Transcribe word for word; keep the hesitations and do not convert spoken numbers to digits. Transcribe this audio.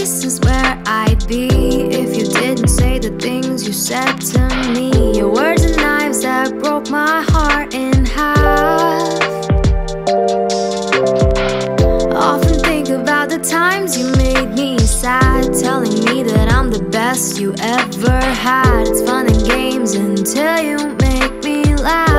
this is where I'd be if you didn't say the things you said to me. Your words are knives that broke my heart in half. Often think about the times you made me sad, telling me that I'm the best you ever had. It's fun and games until you make me laugh.